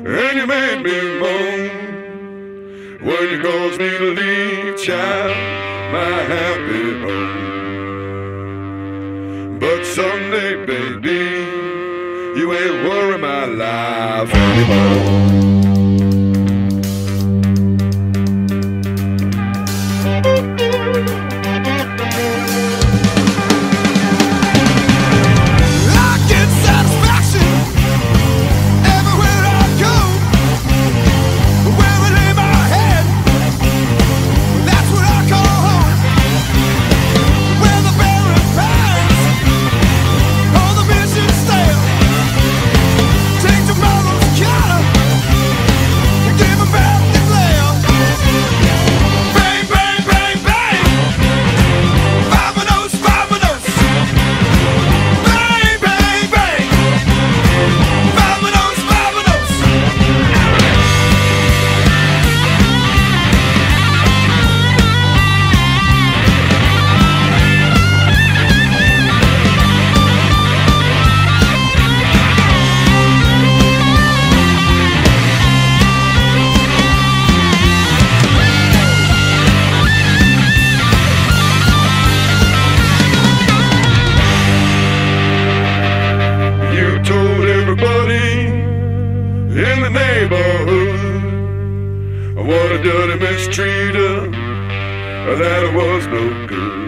and you made me moan when you caused me to leave, child, my happy home. But someday, baby, you ain't worry my life anymore. In the neighborhood, what a dirty mistreater, that was no good.